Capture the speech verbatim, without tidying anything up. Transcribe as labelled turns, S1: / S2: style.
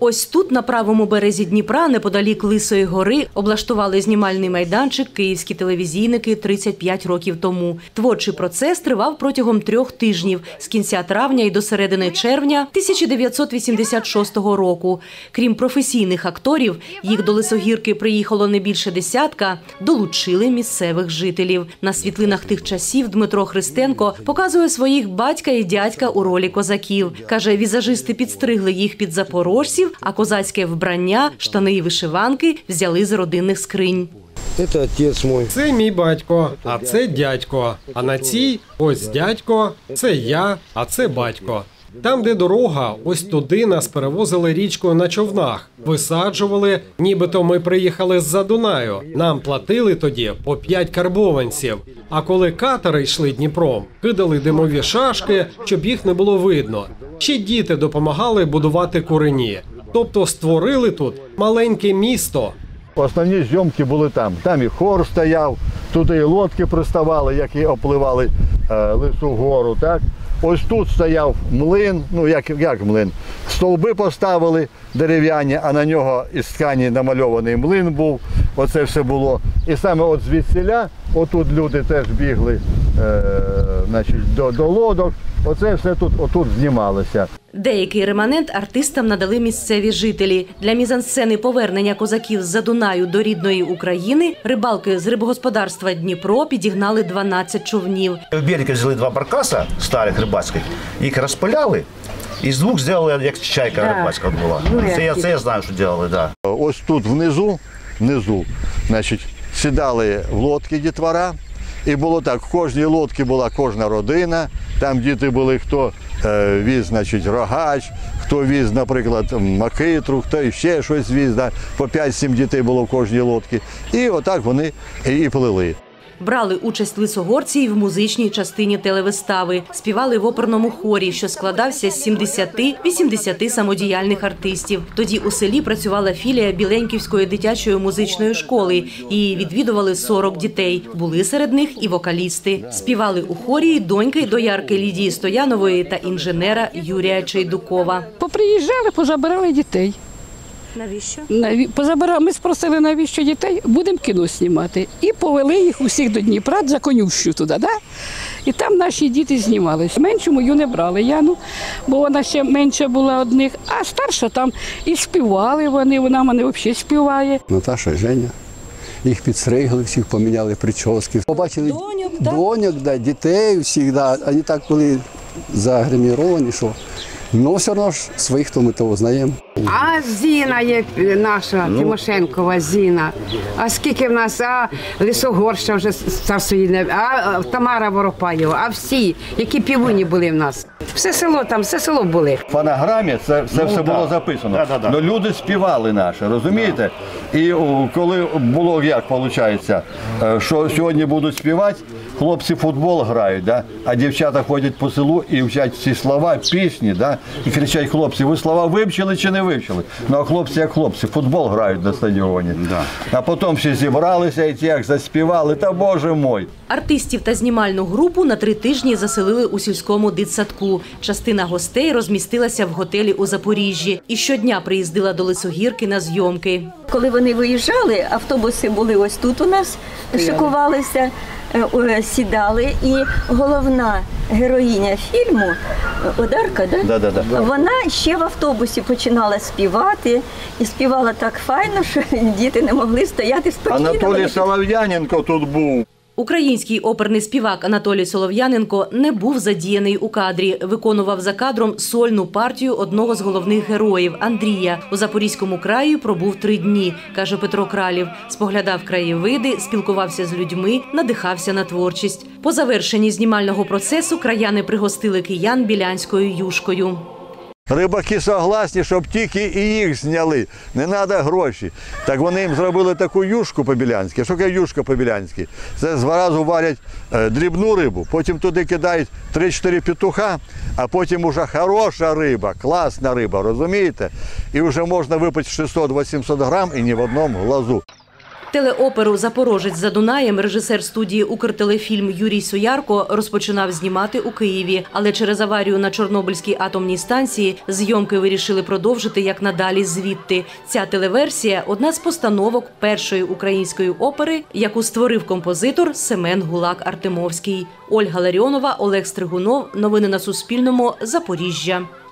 S1: Ось тут, на правому березі Дніпра, неподалік Лисої гори, облаштували знімальний майданчик київські телевізійники тридцять п'ять років тому. Творчий процес тривав протягом трьох тижнів – з кінця травня і до середини червня тисяча дев'ятсот вісімдесят шостого року. Крім професійних акторів, їх до Лисогірки приїхало не більше десятка, долучили місцевих жителів. На світлинах тих часів Дмитро Христенко показує своїх батька і дядька у ролі козаків. Каже, візажисти підстригли їх під запорожців, а козацьке вбрання, штани і вишиванки взяли з родинних скринь.
S2: Це отець мій.
S3: Це мій батько, а це дядько. А на цій ось дядько, це я, а це батько. Там, де дорога, ось туди нас перевозили річкою на човнах. Висаджували, нібито ми приїхали з-за Дунаю. Нам платили тоді по п'ять карбованців. А коли катери йшли Дніпром, кидали димові шашки, щоб їх не було видно. Ще діти допомагали будувати курені. Тобто створили тут маленьке місто.
S4: Основні зйомки були там. Там і хор стояв, туди і лодки приставали, які опливали е, Лису гору, так? Ось тут стояв млин, ну як, як млин, стовби поставили дерев'яні, а на нього із ткані намальований млин був, оце все було. І саме от звідсіля, отут люди теж бігли е, значить, до, до лодок, оце все тут отут знімалося.
S1: Деякий реманент артистам надали місцеві жителі. Для мізансцени повернення козаків з-за Дунаю до рідної України рибалки з рибогосподарства Дніпро підігнали дванадцять човнів.
S5: В берег взяли два баркаса старих рибацьких, їх розпиляли і з двох зробили, як чайка да. рибацька була. Це я, це я знаю, що робили, так. Да.
S4: Ось тут внизу, внизу, значить, сідали в лодки дітвора. І було так, в кожній лодці була кожна родина, там діти були, хто е, віз, значить, рогач, хто віз, наприклад, макитру, хто ще щось віз, да, по п'ять-сім дітей було в кожній лодці. І отак вони і, і плили.
S1: Брали участь лисогорці і в музичній частині телевистави. Співали в оперному хорі, що складався з сімдесяти-вісімдесяти самодіяльних артистів. Тоді у селі працювала філія Біленьківської дитячої музичної школи. Її відвідували сорок дітей. Були серед них і вокалісти. Співали у хорі доньки доярки Лідії Стоянової та інженера Юрія Чайдукова.
S6: Поприїжджали, позабирали дітей.
S1: Навіщо?
S6: Позабирали, ми спросили, навіщо дітей, будемо кіно знімати. І повели їх усіх до Дніпра, за конюшню туди, да? І там наші діти знімалися. Меншу мою не брали, Яну, бо вона ще менша була одних, а старша там і співали вони, вона мене взагалі співає.
S7: Наташа і Женя, їх підстригли, всіх поміняли прически. Побачили
S1: доньок, да?
S7: доньок, да, дітей всіх, да. Вони так були загриміровані, що... Ну, все одно ж своїх то ми того знаємо.
S8: А Зіна є наша, ну. Тимошенкова Зіна. А скільки в нас, а Лисогорща вже царсоїдне, а Тамара Воропаєва, а всі, які півуні були в нас. Все село там, все село були.
S4: В фонограмі це, це ну, все да. було записано. Да, да, да. Но люди співали наші, розумієте? Да. І о, коли було, як виходить, що сьогодні будуть співати, хлопці в футбол грають, да? А дівчата ходять по селу і вчать всі слова, пісні, да? І кричать: хлопці, ви слова вивчили чи не вивчили? Ну а хлопці як хлопці, футбол грають на стадіоні. Да. А потім всі зібралися і ті як заспівали, та боже мой.
S1: Артистів та знімальну групу на три тижні заселили у сільському дитсадку. Частина гостей розмістилася в готелі у Запоріжжі і щодня приїздила до Лисогірки на зйомки.
S9: Коли вони виїжджали, автобуси були ось тут у нас, шикувалися, сідали, і головна героїня фільму, Одарка, да?
S4: Да, да, да.
S9: Вона ще в автобусі починала співати, і співала так файно, що діти не могли стояти спокійно.
S4: Анатолій Солов'яненко тут був.
S1: Український оперний співак Анатолій Солов'яненко не був задіяний у кадрі. Виконував за кадром сольну партію одного з головних героїв – Андрія. У Запорізькому краї пробув три дні, каже Петро Кралів. Споглядав краєвиди, спілкувався з людьми, надихався на творчість. По завершенні знімального процесу краяни пригостили киян білянською юшкою.
S4: Рибаки согласні, щоб тільки і їх зняли, не треба гроші. Так вони їм зробили таку юшку по-білянськи. Що таке юшка по-білянськи? Це зразу варять е, дрібну рибу, потім туди кидають три-чотири петуха, а потім вже хороша риба, класна риба, розумієте? І вже можна випити шістсот-вісімсот грам і ні в одному глазу.
S1: Телеоперу «Запорожець за Дунаєм» режисер студії «Укртелефільм» Юрій Суярко розпочинав знімати у Києві. Але через аварію на Чорнобильській атомній станції зйомки вирішили продовжити як надалі звідти. Ця телеверсія – одна з постановок першої української опери, яку створив композитор Семен Гулак-Артемовський. Ольга Ларіонова, Олег Стригунов. Новини на Суспільному. Запоріжжя.